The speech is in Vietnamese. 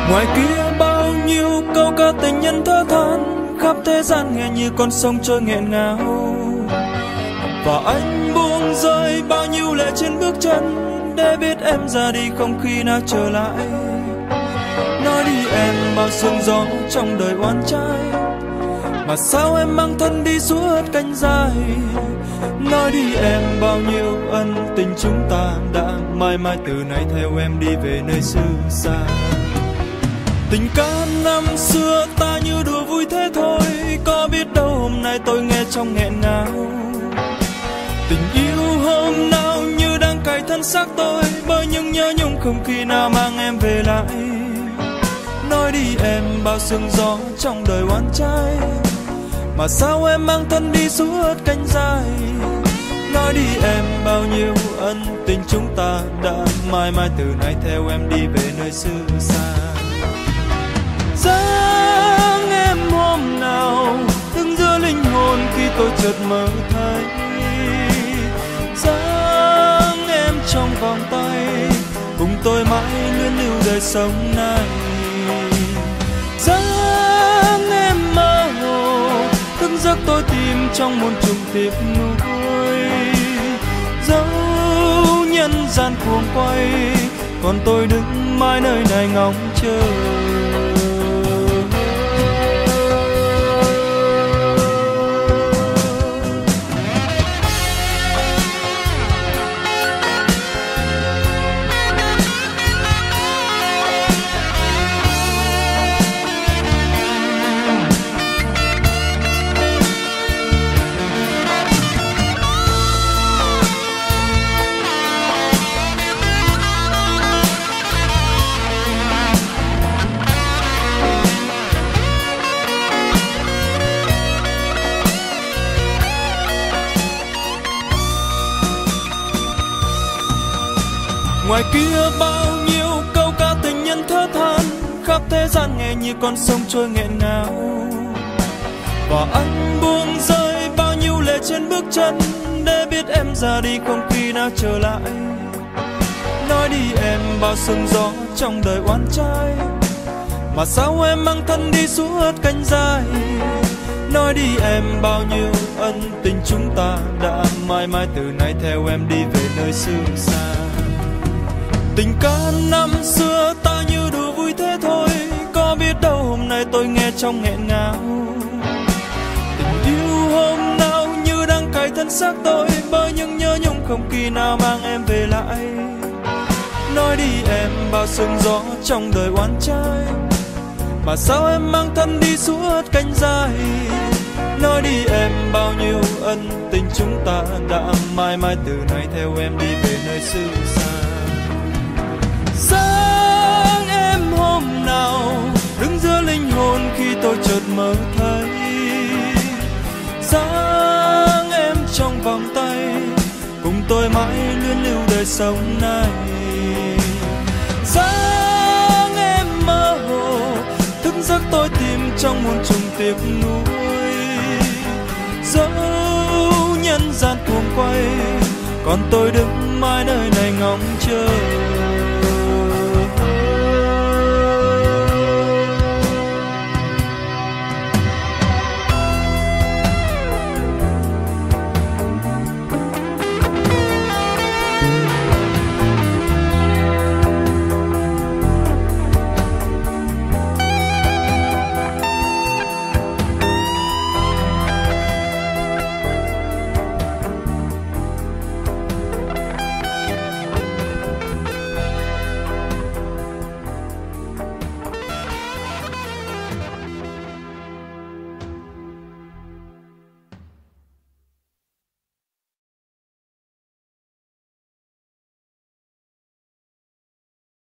Ngoài kia bao nhiêu câu ca tình nhân thơ than, khắp thế gian nghe như con sông trôi nghẹn ngào. Và anh buông rơi bao nhiêu lệ trên bước chân, để biết em ra đi không khi nào trở lại. Nói đi em bao sương gió trong đời oan trái, mà sao em mang thân đi suốt cánh dài. Nói đi em bao nhiêu ân tình chúng ta đã mãi mãi từ nay theo em đi về nơi xứ xa. Tình ca năm xưa ta như đùa vui thế thôi, có biết đâu hôm nay tôi nghe trong nghẹn ngào. Tình yêu hôm nào như đang cài thân xác tôi, bởi những nhớ nhung không khi nào mang em về lại. Nói đi em bao sương gió trong đời oan trái, mà sao em mang thân đi suốt cánh dài. Nói đi em bao nhiêu ân tình chúng ta đã mãi mãi từ nay theo em đi về nơi xứ xa. Dáng em hôm nào đứng giữa linh hồn khi tôi chợt mơ thấy. Dáng em trong vòng tay cùng tôi mãi luyến lưu đời sống này. Dáng em mơ hồ thức giấc tôi tìm trong muôn trùng tiếc nuối. Dẫu nhân gian cuồng quay, còn tôi đứng mãi nơi này ngóng chờ. Ngoài kia bao nhiêu câu ca tình nhân thơ than, khắp thế gian nghe như con sông trôi nghẹn ngào. Và anh buông rơi bao nhiêu lệ trên bước chân, để biết em ra đi không khi nào trở lại. Nói đi em bao sương gió trong đời oan trái, mà sao em mang thân đi suốt cánh dài. Nói đi em bao nhiêu ân tình chúng ta đã mãi mãi từ nay theo em đi về nơi xứ xa. Tình ca năm xưa ta như đùa vui thế thôi, có biết đâu hôm nay tôi nghe trong nghẹn ngào. Tình yêu hôm nào như đang cài thân xác tôi, bởi những nhớ nhung không khi nào mang em về lại. Nói đi em bao sương gió trong đời oan trái, mà sao em mang thân đi suốt cánh dài. Nói đi em bao nhiêu ân tình chúng ta đã mãi mãi từ nay theo em đi về nơi xứ xa. Dáng em hôm nào đứng giữa linh hồn khi tôi chợt mơ thấy. Dáng em trong vòng tay cùng tôi mãi luyến lưu đời sống này. Dáng em mơ hồ thức giấc tôi tìm trong muôn trùng tiếc nuối. Dẫu nhân gian cuồng quay, còn tôi đứng mãi nơi này ngóng chờ.